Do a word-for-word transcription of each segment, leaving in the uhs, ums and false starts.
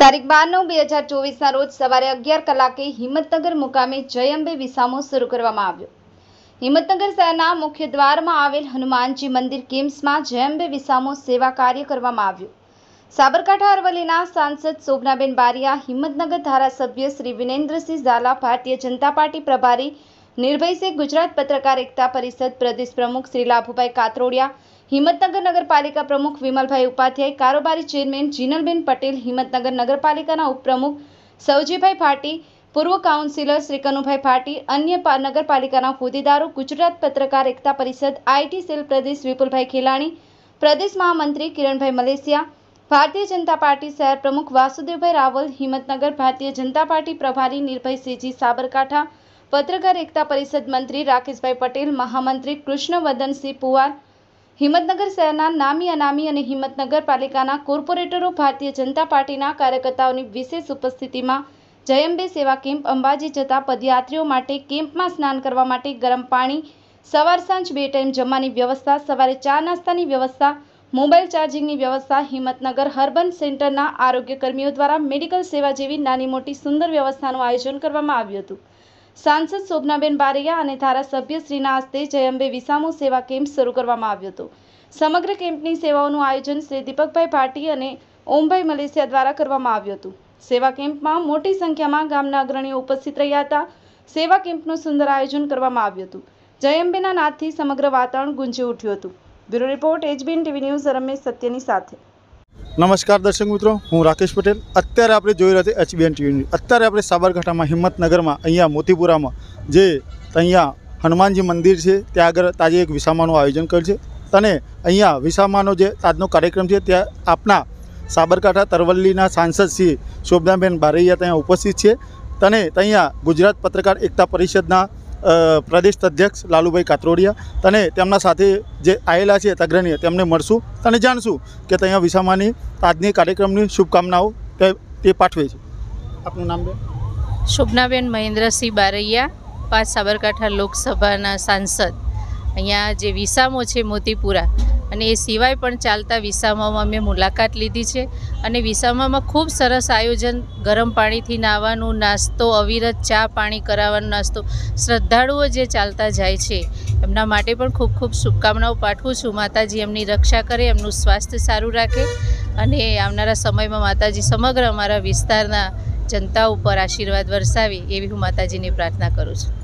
તારીખ બાર નવ બે હજાર ચોવીસના રોજ સવારે અગિયાર કલાકે હિંમતનગર મુકામે જય અંબે વિસામો શરૂ કરવામાં આવ્યો। હિંમતનગર શહેરના મુખ્ય દ્વારમાં આવેલ હનુમાનજી મંદિર કેમ્પસમાં જય અંબે વિસામો સેવા કાર્ય કરવામાં આવ્યું। સાબરકાંઠા અરવલ્લીના સાંસદ શોભનાબેન બારિયા, હિંમતનગર ધારાસભ્ય શ્રી વિનેન્દ્રસિંહ ઝાલા, ભારતીય જનતા પાર્ટી પ્રભારી નિર્ભયસિંહ, ગુજરાત પત્રકાર એકતા પરિષદ પ્રદેશ પ્રમુખ શ્રી લાભુભાઈ કાતરોડિયા, હિંમતનગર નગરપાલિકા પ્રમુખ વિમલભાઈ ઉપાધ્યાય, કારોબારી ચેરમેન જીનલબેન પટેલ, હિંમતનગર નગરપાલિકાના ઉપપ્રમુખ સવજીભાઈ ભાટી, પૂર્વ કાઉન્સિલર શ્રી કનુભાઈ ભાટી, અન્ય નગરપાલિકાના હોદ્દેદારો, ગુજરાત પત્રકાર એકતા પરિષદ આઈટી સેલ પ્રદેશ વિપુલભાઈ ખેલાણી, પ્રદેશ મહામંત્રી કિરણભાઈ મલેસિયા, ભારતીય જનતા પાર્ટી શહેર પ્રમુખ વાસુદેવભાઈ રાવલ, હિંમતનગર ભારતીય જનતા પાર્ટી પ્રભારી નિર્ભયસિંહજી, સાબરકાંઠા પત્રકાર એકતા પરિષદ મંત્રી રાકેશભાઈ પટેલ, મહામંત્રી કૃષ્ણવર્ધનસિંહ પુવાર, હિંમતનગર શહેરના નામી અનામી અને હિંમતનગર પાલિકાના કોર્પોરેટરો, ભારતીય જનતા પાર્ટીના કાર્યકર્તાઓની વિશેષ ઉપસ્થિતિમાં જય અંબે સેવા કેમ્પ અંબાજી જતા પદયાત્રીઓ માટે કેમ્પમાં સ્નાન કરવા માટે ગરમ પાણી, સવાર સાંજ બે ટાઈમ જમવાની વ્યવસ્થા, સવારે ચા નાસ્તાની વ્યવસ્થા, મોબાઈલ ચાર્જિંગની વ્યવસ્થા, હિંમતનગર હર્બન સેન્ટરના આરોગ્ય કર્મીઓ દ્વારા મેડિકલ સેવા જેવી નાની મોટી સુંદર વ્યવસ્થાનું આયોજન કરવામાં આવ્યું હતું। સાંસદ શોભનાબેન બારિયા અને ધારાસભ્ય શ્રીના હસ્તે જય અંબે વિસામો સેવા કેમ્પ શરૂ કરવામાં આવ્યો હતો। સમગ્ર કેમ્પની સેવાઓનું આયોજન શ્રી દીપકભાઈ ભાટી અને ઓમભાઈ મલેસિયા દ્વારા કરવામાં આવ્યું હતું। સેવા કેમ્પમાં મોટી સંખ્યામાં ગામના અગ્રણીઓ ઉપસ્થિત રહ્યા હતા। સેવા કેમ્પનું સુંદર આયોજન કરવામાં આવ્યું હતું। જય અંબેના નાદથી સમગ્ર વાતાવરણ ગુંજી ઉઠ્યું હતું। Bureau report HBN TV news, Ramesh સત્યની સાથે। નમસ્કાર દર્શક મિત્રો, હું રાકેશ પટેલ। અત્યારે આપણે જોઈ રહ્યા છીએ એચબીએન ટીવી। અત્યારે આપણે સાબરકાંઠામાં હિંમતનગરમાં અહીંયા મોતીપુરામાં જે અહીંયા હનુમાનજી મંદિર છે ત્યાં આગળ તાજે એક વિસામાનું આયોજન કર્યું છે અને અહીંયા વિસામાનો જે આજનો કાર્યક્રમ છે ત્યાં આપના સાબરકાંઠા તરવલ્લીના સાંસદ શ્રી શોભનાબેન બારૈયા ત્યાં ઉપસ્થિત છે અને અહીંયા ગુજરાત પત્રકાર એકતા પરિષદના પ્રદેશ અધ્યક્ષ લાલુભાઈ કાતરોડિયા અને તેમના સાથે જે આવેલા છે અગ્રણીય તેમને મળશું અને જાણશું કે ત્યાં વિસામાની આજની કાર્યક્રમની શુભકામનાઓ તે પાઠવે છે। આપનું નામ બેન? શોભનાબેન મહેન્દ્રસિંહ બારૈયા, પાંચ સાબરકાંઠા લોકસભાના સાંસદ। અહીંયા જે વિસામો છે મોતીપુરા અને એ સિવાય પણ ચાલતા વિસામામાં મેં મુલાકાત લીધી છે અને વિસામામાં ખૂબ સરસ આયોજન, ગરમ પાણીથી નાહવાનું, નાસ્તો, અવિરત ચા પાણી કરાવવાનો નાસ્તો, શ્રદ્ધાળુઓ જે ચાલતા જાય છે એમના માટે પણ ખૂબ ખૂબ શુભકામનાઓ પાઠવું છું। માતાજી એમની રક્ષા કરે, એમનું સ્વાસ્થ્ય સારું રાખે અને આવનારા સમયમાં માતાજી સમગ્ર અમારા વિસ્તારના જનતા ઉપર આશીર્વાદ વરસાવે એવી હું માતાજીની પ્રાર્થના કરું છું।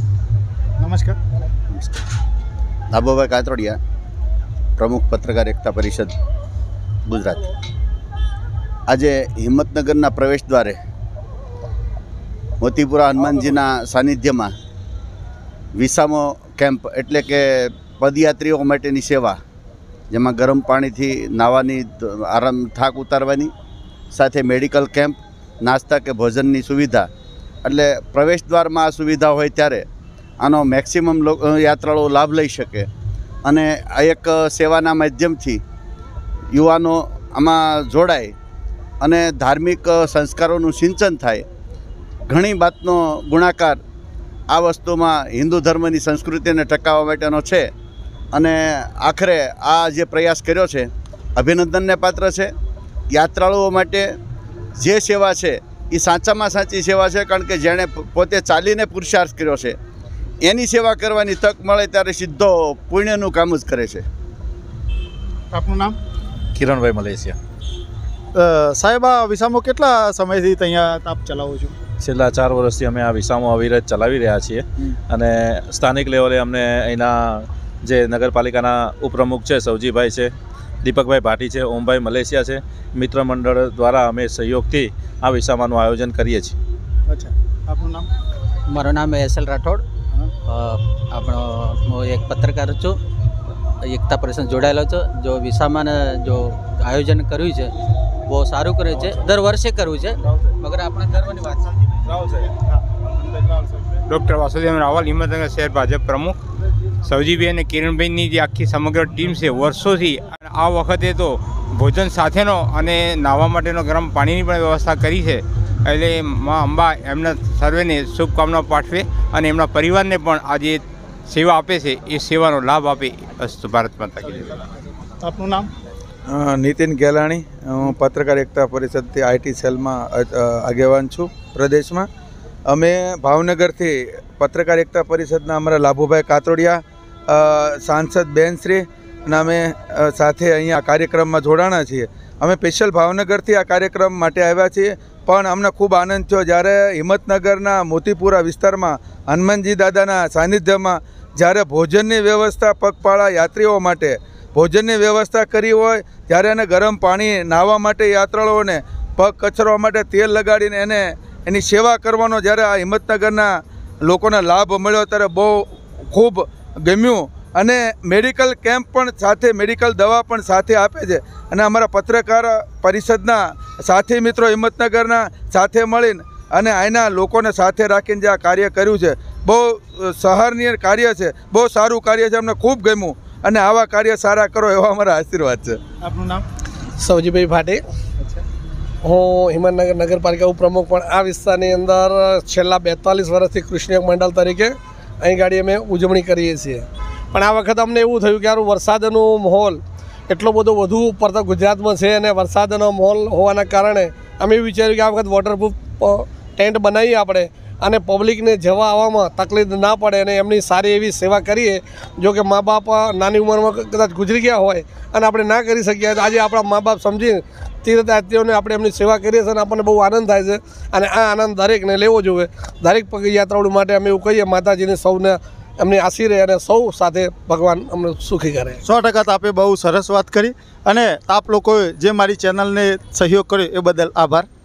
નમસ્કાર। લાભુભાઈ કાતરોડિયા, પ્રમુખ પત્રકાર એકતા પરિષદ ગુજરાત। આજે હિંમતનગરના પ્રવેશ દ્વારે મોતીપુરા હનુમાનજીના સાનિધ્યમાં વિસામો કેમ્પ એટલે કે પદયાત્રીઓ માટેની સેવા, જેમાં ગરમ પાણીથી નાહવાની, આરામ થાક ઉતારવાની, સાથે મેડિકલ કેમ્પ, નાસ્તા કે ભોજનની સુવિધા, એટલે પ્રવેશ દ્વારમાં આ સુવિધા હોય ત્યારે આનો મેક્સિમમ યાત્રાળુઓ લાભ લઈ શકે અને આ એક સેવાના માધ્યમથી યુવાનો આમાં જોડાય અને ધાર્મિક સંસ્કારોનું સિંચન થાય। ઘણી વાતનો ગુણાકાર આ વસ્તુમાં હિન્દુ ધર્મની સંસ્કૃતિને ટકાવવા માટેનો છે અને આખરે આ જે પ્રયાસ કર્યો છે અભિનંદનને પાત્ર છે। યાત્રાળુઓ માટે જે સેવા છે એ સાચામાં સાચી સેવા છે, કારણ કે જેણે પોતે ચાલીને પુરુષાર્થ કર્યો છે એની સેવા કરવાની તક મળે ત્યારે સીધો પુણ્યનું કામ જ કરે છે। આપનું નામ? કિરણભાઈ મલેસિયા। સાહેબ, આ વિસામો કેટલા સમયથી અહીંયા આપ ચલાવો છો? છેલ્લા ચાર વર્ષથી અમે આ વિસામો અવિરત ચલાવી રહ્યા છીએ અને સ્થાનિક લેવલે અમને અહીંના જે નગરપાલિકાના ઉપપ્રમુખ છે સવજીભાઈ છે, દીપકભાઈ ભાટી છે, ઓમભાઈ મલેસિયા છે, મિત્ર મંડળ દ્વારા અમે સહયોગથી આ વિસામાનું આયોજન કરીએ છીએ। અચ્છા, આપનું નામ? મારું નામ એસ એલ રાઠોડ। આપણો હું એક પત્રકાર છું, એકતા પરિષદ જોડાયેલો છું। જો વિસામાને જો આયોજન કર્યું છે બહુ સારું કર્યું છે, દર વર્ષે કરવું છે, મગર આપણા ગર્વની વાત છે। ડૉક્ટર વાસુદેવ રાવલ, હિંમતનગર શહેર ભાજપ પ્રમુખ। સવજીભાઈ અને કિરણભાઈની જે આખી સમગ્ર ટીમ છે વર્ષોથી, આ વખતે તો ભોજન સાથેનો અને નાહવા માટેનો ગરમ પાણીની પણ વ્યવસ્થા કરી છે। એટલે મા અંબા એમના સર્વેને શુભકામનાઓ પાઠવે અને એમના પરિવારને પણ આ જે સેવા આપે છે એ સેવાનો લાભ આપે। અસ્તુ ભારત માતા કી જય। આપનું નામ? અ, નીતિન ગેલાણી, હું પત્રકાર એકતા પરિષદથી આઈટી સેલમાં અ, અ, આગેવાન છું પ્રદેશમાં. અમે ભાવનગરથી પત્રકાર એકતા પરિષદના અમારા લાભુભાઈ કાતોડિયા, અ, સાંસદ બેનશ્રી અને અમે અ, સાથે અહીંયા કાર્યક્રમમાં જોડાણા છીએ. અમે સ્પેશિયલ ભાવનગરથી આ કાર્યક્રમ માટે આવ્યા છીએ, પણ અમને ખૂબ આનંદ થયો જ્યારે હિંમતનગરના મોતીપુરા વિસ્તારમાં હનુમાનજી દાદાના સાનિધ્યમાં જ્યારે ભોજનની વ્યવસ્થા પગપાળા યાત્રીઓ માટે ભોજનની વ્યવસ્થા કરી હોય, જ્યારે એને ગરમ પાણી નાહવા માટે યાત્રાળુઓને પગ કચરવા માટે તેલ લગાડીને એને એની સેવા કરવાનો જ્યારે આ હિંમતનગરના લોકોને લાભ મળ્યો ત્યારે બહુ ખૂબ ગમ્યું. અને મેડિકલ કેમ્પ પણ સાથે મેડિકલ દવા પણ સાથે આપે છે. અને અમારા પત્રકાર પરિષદના સાથી મિત્રો હિંમતનગરના સાથે મળીને અને અહીંના લોકોને સાથે રાખીને જે આ કાર્ય કર્યું છે બહુ સરાહનીય કાર્ય છે, બહુ સારું કાર્ય છે, અમને ખૂબ ગમ્યું. અને આવા કાર્ય સારા કરો એવા અમારા આશીર્વાદ છે. આપનું નામ? સૌજીભાઈ ભાટી. હું હિંમતનગર નગરપાલિકા ઉપપ્રમુખ, પણ આ વિસ્તારની અંદર છેલ્લા બેતાલીસ વર્ષથી કૃષ્ણ મંડળ તરીકે અહીં ગાડી અમે ઉજવણી કરીએ છીએ. પણ આ વખત અમને એવું થયું કે યાર વરસાદનો માહોલ એટલો બધો વધુ પડતો ગુજરાતમાં છે અને વરસાદનો માહોલ હોવાના કારણે અમે એવું વિચાર્યું કે આ વખત વોટરપ્રૂફ ટેન્ટ બનાવીએ આપણે અને પબ્લિકને જવા આવવામાં તકલીફ ના પડે અને એમની સારી એવી સેવા કરીએ. જો કે મા બાપ નાની ઉંમરમાં કદાચ ગુજરી ગયા હોય અને આપણે ના કરી શકીએ, આજે આપણા મા બાપ સમજીને તીર્થયાત્રીઓને આપણે એમની સેવા કરીએ છીએ અને આપણને બહુ આનંદ થાય છે. અને આ આનંદ દરેકને લેવો જોઈએ. દરેક યાત્રાળુ માટે અમે એવું કહીએ, માતાજીને સૌને એમની આશી રહે અને સૌ સાથે ભગવાન અમને સુખી કરે. સો ટકા આપે બહુ સરસ વાત કરી અને આપ લોકોએ જે મારી ચેનલને સહયોગ કર્યો એ બદલ આભાર.